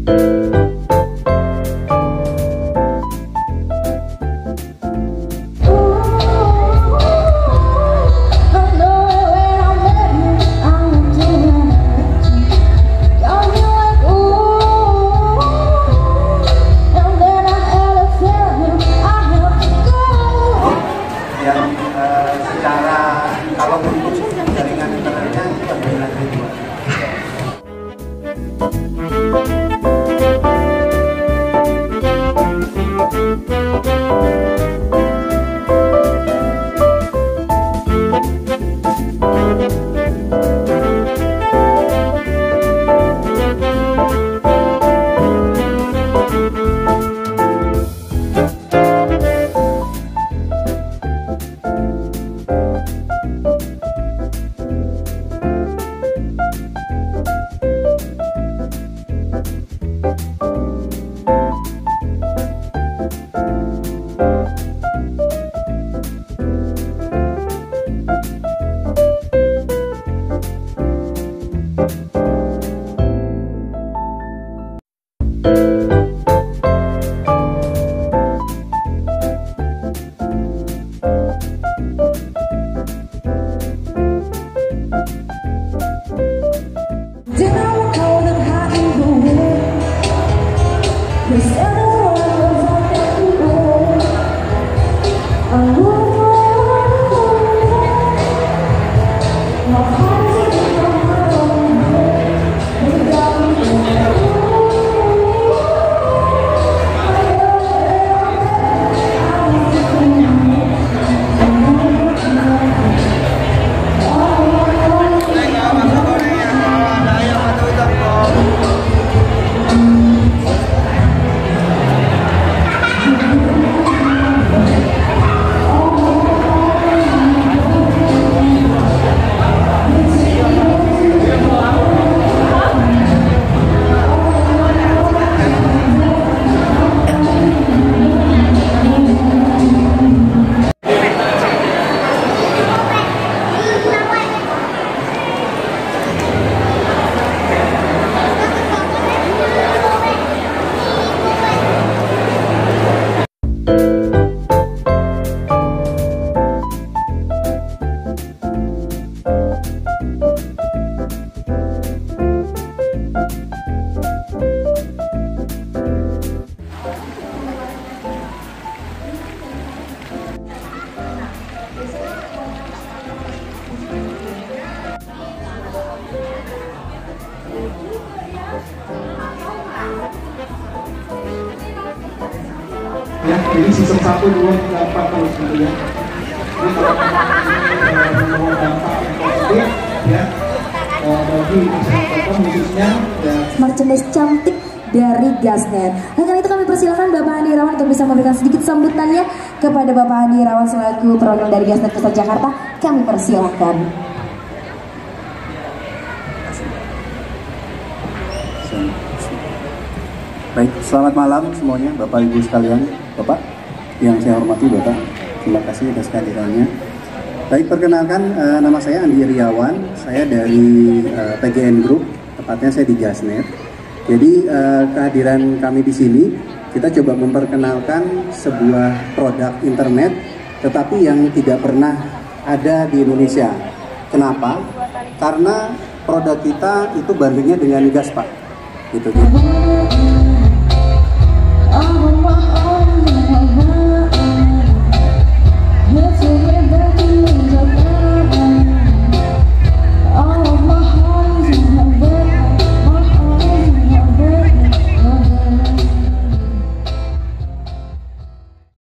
Ya, jadi season 1, 2, 3, 4 terus gitu ya. Jadi kalau mau dampak yang positif ya, bagi masyarakat khususnya dan merchandise cantik dari Gasnet. Nah, karena itu kami persilakan Bapak Andi Irawan untuk bisa memberikan sedikit sambutannya kepada Bapak Andi Irawan selaku perwakilan dari Gasnet Pusat Jakarta. Kami persilakan. Baik, selamat malam semuanya Bapak Ibu sekalian. Bapak yang saya hormati Bapak, terima kasih atas kehadirannya. Baik, perkenalkan nama saya Andi Irawan, saya dari PGN Group, tepatnya saya di Gasnet. Jadi kehadiran kami di sini, kita coba memperkenalkan sebuah produk internet, tetapi yang tidak pernah ada di Indonesia. Kenapa? Karena produk kita itu bandingnya dengan gas, Pak. Gitu.